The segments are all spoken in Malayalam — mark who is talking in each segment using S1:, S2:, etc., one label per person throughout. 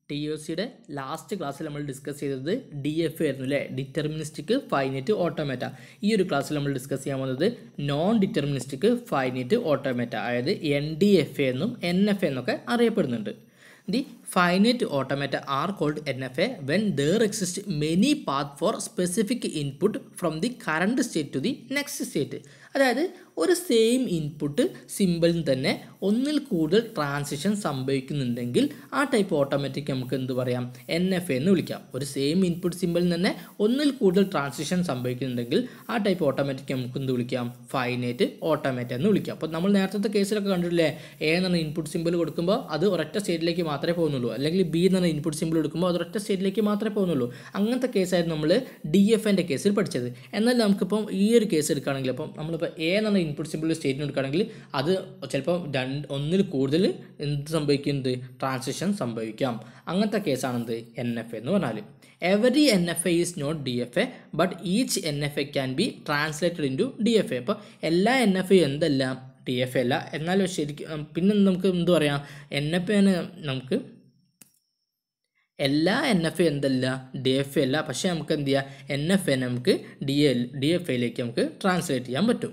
S1: TOCയുടെ ലാസ്റ്റ് ക്ലാസ്സിൽ നമ്മൾ ഡിസ്കസ് ചെയ്തത് DFA ആയിരുന്നു അല്ലേ, ഡിറ്റർമിനിസ്റ്റിക് ഫൈനൈറ്റ് ഓട്ടോമാറ്റ. ഈ ഒരു ക്ലാസ്സിൽ നമ്മൾ ഡിസ്കസ് ചെയ്യാൻ പോകുന്നത് നോൺ ഡിറ്റർമിനിസ്റ്റിക് ഫൈനൈറ്റ് ഓട്ടോമാറ്റ, അതായത് NDFA എന്നും NFA എന്നൊക്കെ അറിയപ്പെടുന്നുണ്ട്. The finite automata are called NFA when there exist many paths for specific input from the current state to the next state. അതായത് ഒരു സെയിം ഇൻപുട്ട് സിമ്പിളിൽ തന്നെ ഒന്നിൽ കൂടുതൽ ട്രാൻസിഷൻ സംഭവിക്കുന്നുണ്ടെങ്കിൽ ആ ടൈപ്പ് ഓട്ടോമാറ്റിക് നമുക്ക് എന്ത് പറയാം, NFA എന്ന് വിളിക്കാം. ഒരു സെയിം ഇൻപുട്ട് സിമ്പിളിൽ തന്നെ ഒന്നിൽ കൂടുതൽ ട്രാൻസിഷൻ സംഭവിക്കുന്നുണ്ടെങ്കിൽ ആ ടൈപ്പ് ഓട്ടോമാറ്റിക് നമുക്ക് എന്ത് വിളിക്കാം, ഫൈനൈറ്റ് ഓട്ടോമാറ്റ എന്ന് വിളിക്കാം. അപ്പോൾ നമ്മൾ നേരത്തെ കേസിലൊക്കെ കണ്ടിട്ടില്ലേ, A എന്ന ഇൻപുട്ട് സിമ്പിൾ കൊടുക്കുമ്പോൾ അത് ഒരൊറ്റ സ്റ്റേറ്റിലേക്ക് മാത്രമേ പോകുന്നുള്ളൂ, അല്ലെങ്കിൽ B എന്ന ഇൻപുട്ട് സിമ്പിൾ എടുക്കുമ്പോൾ അത് ഒരൊറ്റ സ്റ്റേറ്റിലേക്ക് മാത്രമേ പോകുന്നുള്ളൂ. അങ്ങനത്തെ കേസായിരുന്നു നമ്മൾ DFAൻ്റെ കേസിൽ പഠിച്ചത്. എന്നാൽ നമുക്കിപ്പം ഈ ഒരു കേസ് എടുക്കുകയാണെങ്കിൽ, അപ്പം നമ്മളിപ്പോൾ A എന്ന ഇൻപുട്ട് സിമ്പിൾ സ്റ്റേറ്റിന് എടുക്കുകയാണെങ്കിൽ അത് ചിലപ്പോൾ ഒന്നിൽ കൂടുതൽ എന്ത് സംഭവിക്കുന്നത്, ട്രാൻസിഷൻ സംഭവിക്കാം. അങ്ങനത്തെ കേസാണെന്ത് NFA എന്ന് പറഞ്ഞാൽ. Every NFA is not DFA but each NFA can be translated into DFA. അപ്പോൾ എല്ലാ NFA എന്തല്ല, DFA അല്ല. എന്നാലും ശരിക്കും പിന്നെ നമുക്ക് എന്ത് പറയാം, NFA നമുക്ക് എല്ലാ NFA എന്തല്ല, DFA അല്ല. പക്ഷേ നമുക്ക് എന്ത് ചെയ്യാം, NFA നമുക്ക് DFAയിലേക്ക് നമുക്ക് ട്രാൻസ്ലേറ്റ് ചെയ്യാൻ പറ്റും.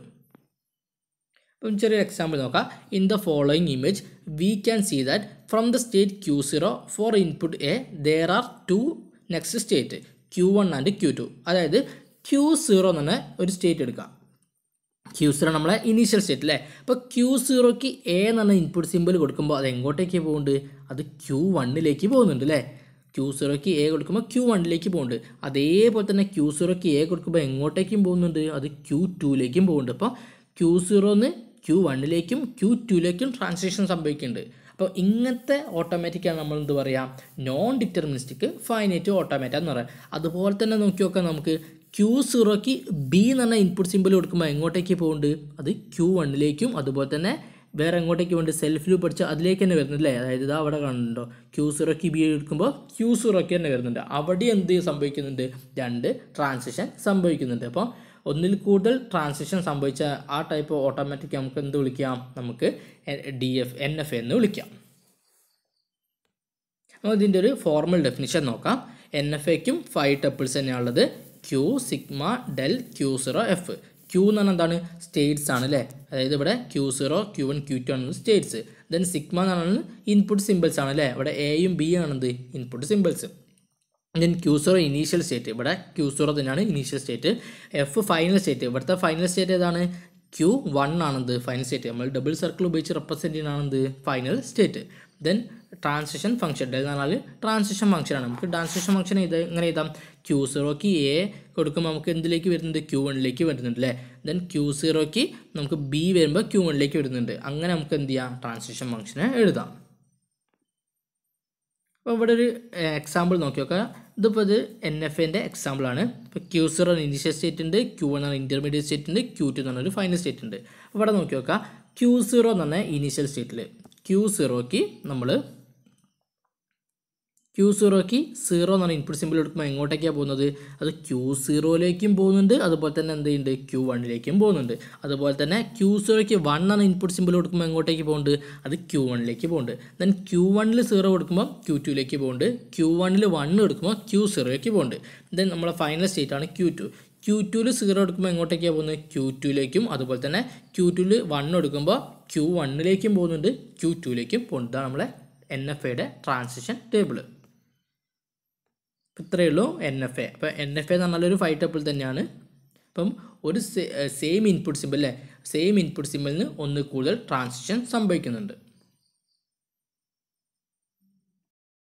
S1: അപ്പം ചെറിയൊരു എക്സാമ്പിൾ നോക്കാം. In the following image we can see that from the state Q0 for input A there are two next state Q1 and Q2. അതായത് Q0 എന്ന് പറഞ്ഞ ഒരു സ്റ്റേറ്റ് എടുക്കാം. Q0 നമ്മളെ ഇനീഷ്യൽ സ്റ്റേറ്റ് അല്ലേ. അപ്പോൾ Q0ക്ക് A എന്ന് പറഞ്ഞ ഇൻപുട്ട് സിമ്പിൾ കൊടുക്കുമ്പോൾ അത് എങ്ങോട്ടേക്ക് പോകുന്നുണ്ട്, അത് Q1ലേക്ക് പോകുന്നുണ്ട് അല്ലേ. Q0ക്ക് A കൊടുക്കുമ്പോൾ Q1ലേക്ക് പോകുന്നുണ്ട്. അതേപോലെ തന്നെ Q0ക്ക് A കൊടുക്കുമ്പോൾ എങ്ങോട്ടേക്കും പോകുന്നുണ്ട്, അത് Q2ലേക്കും പോകുന്നുണ്ട്. അപ്പോൾ Q0ന്ന് Q1ലേക്കും Q2ലേക്കും ട്രാൻസിഷൻ സംഭവിക്കുന്നുണ്ട്. അപ്പോൾ ഇങ്ങനത്തെ ഓട്ടോമാറ്റിക്കാണ് നമ്മൾ എന്ത് പറയാം, നോൺ ഡിറ്റർമിനിസ്റ്റിക് ഫൈനൈറ്റ് ഓട്ടോമാറ്റ എന്ന് പറയാം. അതുപോലെ തന്നെ നോക്കി നോക്കാം, നമുക്ക് Q0ക്ക് B എന്ന് പറഞ്ഞ ഇൻപുട്ട് സിമ്പിൾ കൊടുക്കുമ്പോൾ എങ്ങോട്ടേക്ക് പോകുന്നുണ്ട്, അത് Q1ലേക്കും അതുപോലെ തന്നെ വേറെ എങ്ങോട്ടേക്ക് വേണ്ടി സെൽഫ് ലൂപ്പ് പഠിച്ച് അതിലേക്ക് തന്നെ വരുന്നുണ്ട് അല്ലേ. അതായത് ഇതാ അവിടെ കാണുന്നുണ്ടോ, Q0ക്ക് B എടുക്കുമ്പോൾ Q0ക്ക് തന്നെ വരുന്നുണ്ട്. അവിടെ എന്ത് സംഭവിക്കുന്നുണ്ട്, രണ്ട് ട്രാൻസിഷൻ സംഭവിക്കുന്നുണ്ട്. അപ്പോൾ ഒന്നിൽ കൂടുതൽ ട്രാൻസിഷൻ സംഭവിച്ച ആ ടൈപ്പ് ഓട്ടോമാറ്റിക് നമുക്ക് എന്ത് വിളിക്കാം, നമുക്ക് NFA എന്ന് വിളിക്കാം. അപ്പോൾ ഇതിൻ്റെ ഒരു ഫോർമൽ ഡെഫിനിഷൻ നോക്കാം. NFAയ്ക്കും 5 ടപ്പിൾസ് തന്നെയാണുള്ളത്. Q, sigma, del, Q0, F. Q എന്ന് പറഞ്ഞാൽ എന്താണ്, സ്റ്റേറ്റ്സ് ആണ് അല്ലേ. അതായത് ഇവിടെ Q0, Q1, Q2 ആണ് സ്റ്റേറ്റ്സ്. ദെൻ സിഗ്മ എന്ന് പറഞ്ഞാൽ ഇൻപുട്ട് സിമ്പിൾസ് ആണ് അല്ലേ. ഇവിടെ Aയും B ആണെന്ത് input symbols. Then Q0 initial state, ഇവിടെ Q0 തന്നെയാണ് initial state. F final state, ഇവിടുത്തെ ഫൈനൽ സ്റ്റേറ്റ് ഏതാണ്, Q1 ആണെന്ത് ഫൈനൽ സ്റ്റേറ്റ്. നമ്മൾ ഡബിൾ സർക്കിൾ ഉപയോഗിച്ച് റെപ്രസെൻറ്റ് ചെയ്യുന്നതാണെന്ത് final state. Then transition function, എന്ന് പറഞ്ഞാൽ ട്രാൻസിഷൻ ഫംഗ്ഷനാണ്. നമുക്ക് ട്രാൻസിഷൻ ഫംഗ്ഷൻ എങ്ങനെ എഴുതാം, Q0ക്ക് A കൊടുക്കുമ്പോൾ നമുക്ക് എന്തിലേക്ക് വരുന്നുണ്ട്, Q1ലേക്ക് വരുന്നുണ്ട് അല്ലേ. ദെൻ Q0ക്ക് നമുക്ക് B വരുമ്പോൾ Q1ലേക്ക് വരുന്നുണ്ട്. അങ്ങനെ നമുക്ക് എന്ത് ചെയ്യാം, ട്രാൻസിഷൻ ഫംഗ്ഷനെ എഴുതാം. അപ്പോൾ ഇവിടെ ഒരു എക്സാമ്പിൾ നോക്കി നോക്കുക. ഇതിപ്പോൾ ഇത് NFAൻ്റെ എക്സാമ്പിളാണ്. ഇപ്പോൾ Q0 ഇനീഷ്യൽ സ്റ്റേറ്റ് ഉണ്ട്, Q1 ആണ് ഇൻ്റർമീഡിയറ്റ് സ്റ്റേറ്റ് ഉണ്ട്, Q2 എന്ന് പറഞ്ഞൊരു ഫൈനൽ സ്റ്റേറ്റ് ഉണ്ട്. ഇവിടെ നോക്കി നോക്കുക, Q0 എന്ന് പറഞ്ഞ ഇനീഷ്യൽ സ്റ്റേറ്റിൽ Q0ക്ക് 0 എന്ന് പറഞ്ഞ ഇൻപുട്ട് സിമ്പിൾ എടുക്കുമ്പോൾ എങ്ങോട്ടേക്കാണ് പോകുന്നത്, അത് Q0ലേക്കും പോകുന്നുണ്ട്, അതുപോലെ തന്നെ എന്ത് ചെയ്യുന്നുണ്ട്, Q1ലേക്കും പോകുന്നുണ്ട്. അതുപോലെ തന്നെ Q0ക്ക് 1 എന്ന ഇൻപുട്ട് സിമ്പിൾ കൊടുക്കുമ്പോൾ എങ്ങോട്ടേക്ക് പോകുന്നുണ്ട്, അത് Q1ലേക്ക് പോകുന്നുണ്ട്. ദെൻ Q1ൽ 0 കൊടുക്കുമ്പോൾ Q2ലേക്ക് പോകുന്നുണ്ട്, Q1ൽ 1 കൊടുക്കുമ്പോൾ Q0ലേക്ക് പോകുന്നുണ്ട്. ദെൻ നമ്മളെ ഫൈനൽ സ്റ്റേറ്റ് ആണ് Q2. Q2ൽ 0 എടുക്കുമ്പോൾ എങ്ങോട്ടേക്കാണ് പോകുന്നത്, Q2ലേക്കും അതുപോലെ തന്നെ Q2ൽ 1 എടുക്കുമ്പോൾ Q1ലേക്കും പോകുന്നുണ്ട്, Q2ലേക്കും പോകുന്നുണ്ട്. ഇതാണ് നമ്മളെ NFAയുടെ ട്രാൻസിഷൻ ടേബിൾ. ഇത്രയേ ഉള്ളൂ NFA. അപ്പോൾ NFA എന്ന് പറഞ്ഞാൽ ഒരു 5 ടപ്പിൾ തന്നെയാണ്. അപ്പം ഒരു സെയിം ഇൻപുട്ട് സിമ്പിൾ അല്ലേ, സെയിം ഇൻപുട്ട് സിമ്പിളിന് ഒന്ന് കൂടുതൽ ട്രാൻസിഷൻ സംഭവിക്കുന്നുണ്ട്.